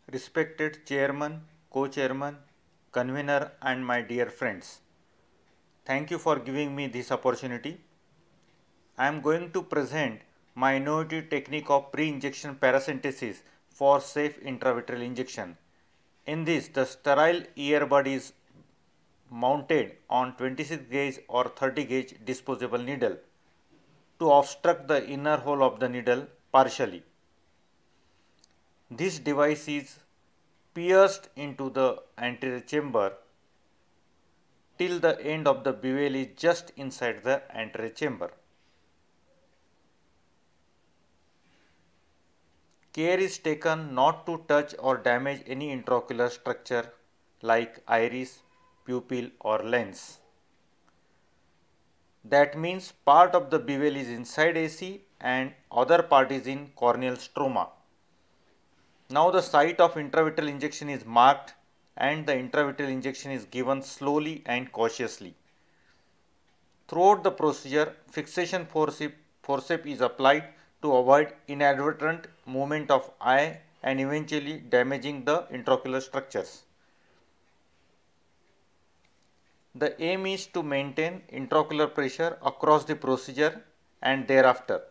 respected chairman, co-chairman, convener and my dear friends. Thank you for giving me this opportunity. I am going to present my innovative technique of pre-injection paracentesis for safe intravitreal injection. In this, the sterile earbud is mounted on 26 gauge or 30 gauge disposable needle to obstruct the inner hole of the needle partially. This device is pierced into the anterior chamber till the end of the bevel is just inside the anterior chamber. Care is taken not to touch or damage any intraocular structure like iris, pupil or lens. That means part of the bevel is inside AC and other part is in corneal stroma. Now the site of intravitreal injection is marked and the intravitreal injection is given slowly and cautiously. Throughout the procedure, fixation forceps is applied to avoid inadvertent movement of eye and eventually damaging the intraocular structures. The aim is to maintain intraocular pressure across the procedure and thereafter.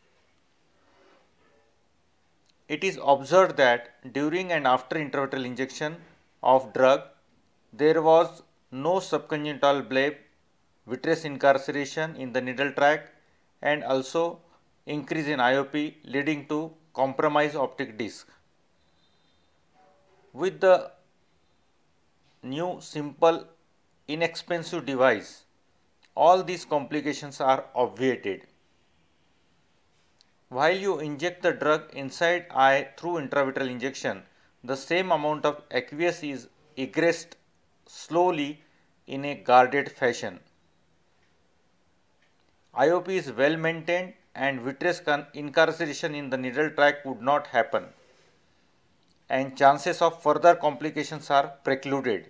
It is observed that during and after intravitreal injection of drug, there was no subconjunctival bleb, vitreous incarceration in the needle tract and also increase in IOP leading to compromised optic disc. With the new simple inexpensive device, all these complications are obviated. While you inject the drug inside eye through intravitreal injection, the same amount of aqueous is egressed slowly in a guarded fashion. IOP is well maintained and vitreous incarceration in the needle tract would not happen and chances of further complications are precluded.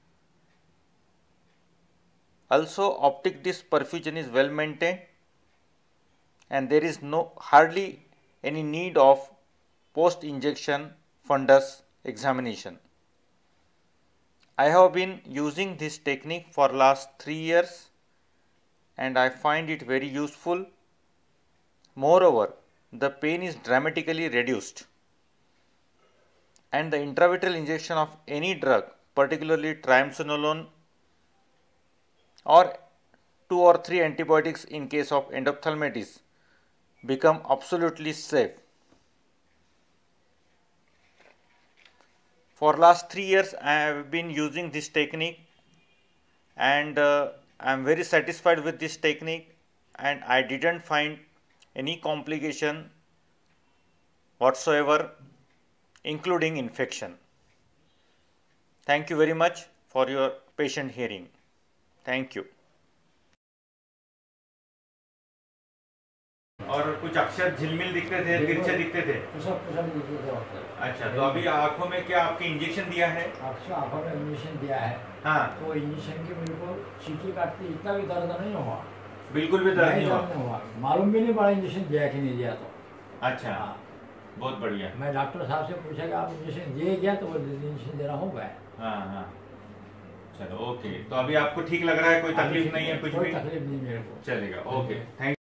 Also, optic disc perfusion is well maintained and there is hardly any need of post-injection fundus examination. I have been using this technique for last 3 years and I find it very useful. Moreover, the pain is dramatically reduced and the intravitreal injection of any drug, particularly triamcinolone or 2 or 3 antibiotics in case of endophthalmitis, become absolutely safe. For last 3 years I have been using this technique and I am very satisfied with this technique and I didn't find any complication whatsoever including infection. Thank you very much for your patient hearing. Thank you. और कुछ अक्षर झिलमिल दिखते थे, तिरछे दिखते थे। अच्छा, तो अभी आंखों में क्या आपके इंजेक्शन दिया है? आंखों में इंजेक्शन दिया है। हाँ। तो इंजेक्शन के मेरे को चीटी काटती इतना भी दर्द नहीं हुआ। बिल्कुल भी दर्द नहीं हुआ। मालूम भी नहीं पड़ा इंजेक्शन दिया कि नहीं दिया तो। अच्छा, बहुत बढ़िया। मैं डॉक्टर साहब से पूछा कि आप इंजेक्शन दिए क्या, तो बोले इंजेक्शन देना होगा। हाँ हाँ, चलो ओके। तो अभी आपको ठीक लग रहा है, कोई तकलीफ नहीं है, कुछ भी? कोई तकलीफ नहीं मेरे को। चलेगा, ओके, थैंक